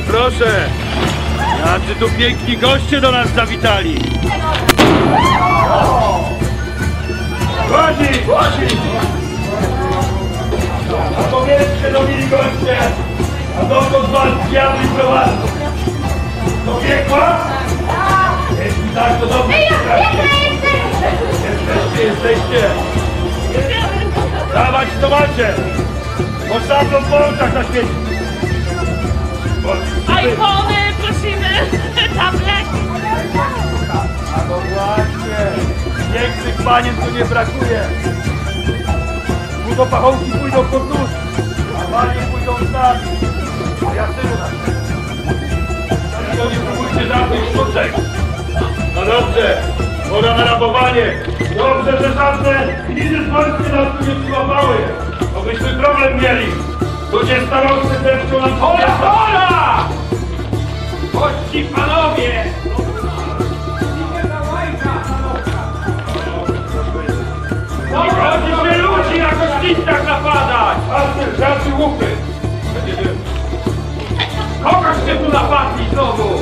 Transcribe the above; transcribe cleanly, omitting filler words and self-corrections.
proszę! Jacy tu piękni goście do nas zawitali! Ładzi! Ładzi! A powiedzcie do mili goście, a dokąd was diabli prowadzą? Do piekła? Jeśli tak, to dobrze jesteście! Dawać to macie! Postawną po oczach na świecie! iPhony, prosimy! Tablety! A no właśnie! Pięknych panien tu nie brakuje! Tu do pachołki pójdą pod nóż, a panie pójdą z nami! A ja tylu na się! Dlatego nie próbujcie żadnych sztuczek! No dobrze! Pora na rabowanie! Dobrze, że żadne lidy z Polski nas tu nie przyłapały! Bo byśmy problem mieli! Ludzie starosty deszczą nam... Hola, hola! Chodźcie panowie! Nie chodzi się ludzi na kościcach napadać! Żarty łupy! Kogoś się tu napadli znowu!